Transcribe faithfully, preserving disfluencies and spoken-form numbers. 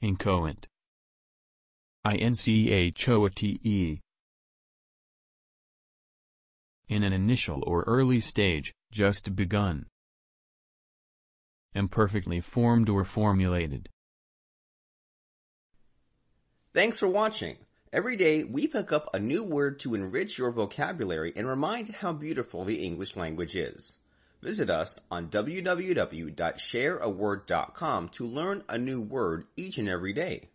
Inchoate. Inchoate. In an initial or early stage, just begun. Imperfectly formed or formulated. Thanks for watching. Every day we pick up a new word to enrich your vocabulary and remind how beautiful the English language is. Visit us on w w w dot share a word dot com to learn a new word each and every day.